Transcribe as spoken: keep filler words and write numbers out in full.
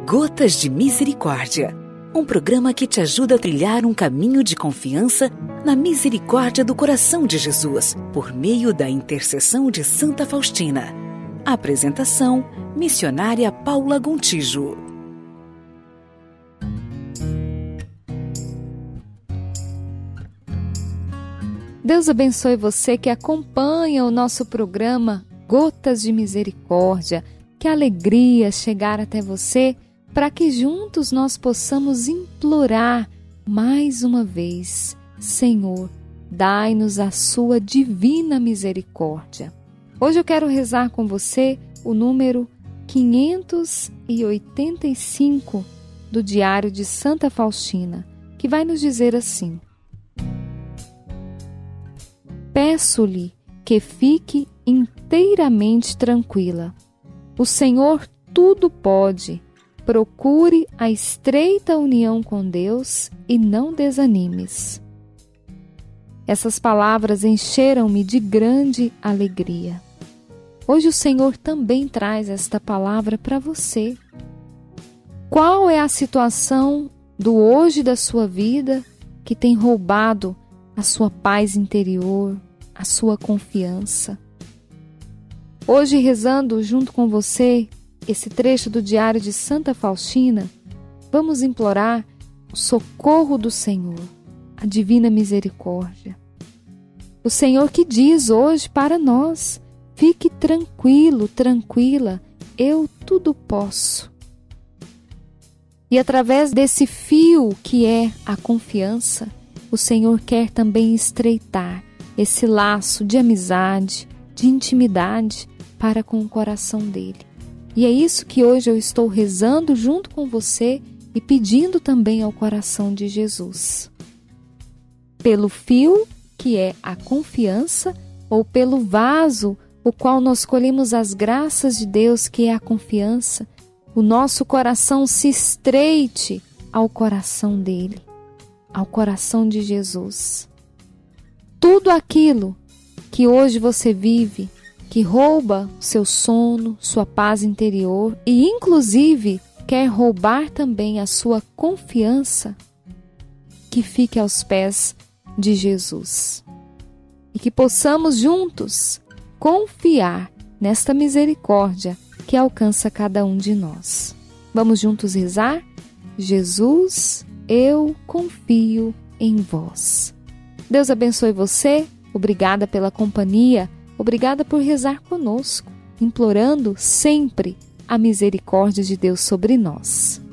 Gotas de Misericórdia, um programa que te ajuda a trilhar um caminho de confiança na misericórdia do coração de Jesus, por meio da intercessão de Santa Faustina. Apresentação, missionária Paula Gontijo. Deus abençoe você que acompanha o nosso programa Gotas de Misericórdia. Que alegria chegar até você para que juntos nós possamos implorar mais uma vez: Senhor, dai-nos a sua divina misericórdia. Hoje eu quero rezar com você o número quinhentos e oitenta e cinco do Diário de Santa Faustina, que vai nos dizer assim: peço-lhe que fique inteiramente tranquila. O Senhor tudo pode. Procure a estreita união com Deus e não desanimes. Essas palavras encheram-me de grande alegria. Hoje o Senhor também traz esta palavra para você. Qual é a situação do hoje da sua vida que tem roubado a sua paz interior, a sua confiança? Hoje, rezando junto com você esse trecho do Diário de Santa Faustina, vamos implorar o socorro do Senhor, a divina misericórdia. O Senhor que diz hoje para nós: fique tranquilo, tranquila, eu tudo posso. E através desse fio que é a confiança, o Senhor quer também estreitar esse laço de amizade, de intimidade para com o coração dele. E é isso que hoje eu estou rezando junto com você e pedindo também ao coração de Jesus. Pelo fio, que é a confiança, ou pelo vaso, o qual nós colhemos as graças de Deus, que é a confiança, o nosso coração se estreite ao coração dele, ao coração de Jesus. Tudo aquilo que hoje você vive, que rouba seu sono, sua paz interior e, inclusive, quer roubar também a sua confiança, que fique aos pés de Jesus. E que possamos juntos confiar nesta misericórdia que alcança cada um de nós. Vamos juntos rezar? Jesus, eu confio em vós. Deus abençoe você. Obrigada pela companhia. Obrigada por rezar conosco, implorando sempre a misericórdia de Deus sobre nós.